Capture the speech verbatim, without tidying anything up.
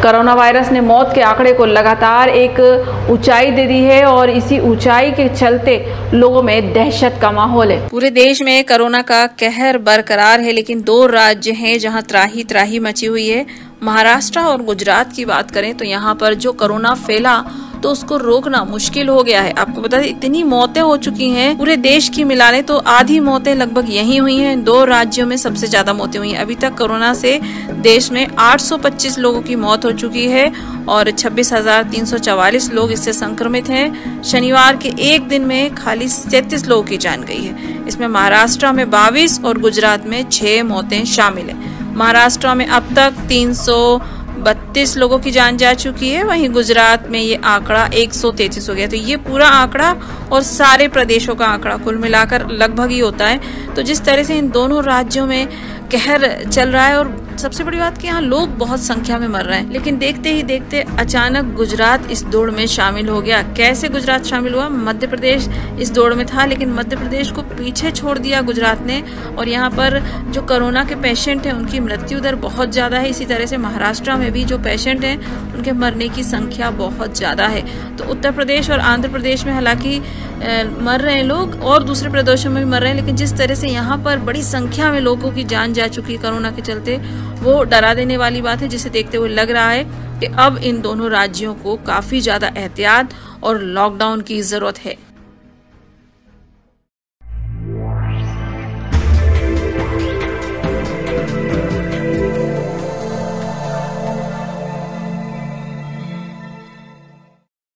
Corona virus ने मौत के आंकड़े को लगातार एक ऊंचाई दे दी है और इसी ऊंचाई के चलते लोगों में दहशत का माहौल है। पूरे देश में कोरोना का कहर बरकरार है, लेकिन दो राज्य हैं जहां त्राही त्राही मची हुई है। महाराष्ट्र और गुजरात की बात करें तो यहाँ पर जो कोरोना फैला तो उसको रोकना मुश्किल हो गया है। आपको बता दें इतनी मौतें हो चुकी हैं, पूरे देश की मिला लें तो आधी मौतें लगभग यहीं हुई हैं। दो राज्यों में सबसे ज्यादा मौतें हुई हैं। अभी तक कोरोना से देश में आठ सौ पच्चीस लोगों की मौत हो चुकी है और छब्बीस हजार तीन सौ चवालीस लोग इससे संक्रमित हैं। शनिवार के एक दिन में खाली सैंतीस लोगों की जान गई है। इसमें महाराष्ट्र में बाईस और गुजरात में छह मौतें शामिल है। महाराष्ट्र में अब तक तीन सौ बत्तीस लोगों की जान जा चुकी है, वहीं गुजरात में ये आंकड़ा एक सौ तैंतीस हो गया। तो ये पूरा आंकड़ा और सारे प्रदेशों का आंकड़ा कुल मिलाकर लगभग ही होता है। तो जिस तरह से इन दोनों राज्यों में कहर चल रहा है और सबसे बड़ी बात कि यहाँ लोग बहुत संख्या में मर रहे हैं, लेकिन देखते ही देखते अचानक गुजरात इस दौड़ में शामिल हो गया। कैसे गुजरात शामिल हुआ? मध्य प्रदेश इस दौड़ में था, लेकिन मध्य प्रदेश को पीछे छोड़ दिया गुजरात ने और यहाँ पर जो कोरोना के पेशेंट हैं उनकी मृत्यु दर बहुत ज्यादा है। इसी तरह से महाराष्ट्र में भी जो पेशेंट हैं उनके मरने की संख्या बहुत ज्यादा है। तो उत्तर प्रदेश और आंध्र प्रदेश में हालांकि मर रहे हैं लोग और दूसरे प्रदेशों में भी मर रहे हैं, लेकिन जिस तरह से यहाँ पर बड़ी संख्या में लोगों की जान जा चुकी है कोरोना के चलते, वो डरा देने वाली बात है, जिसे देखते हुए लग रहा है कि अब इन दोनों राज्यों को काफी ज्यादा एहतियात और लॉकडाउन की जरूरत है।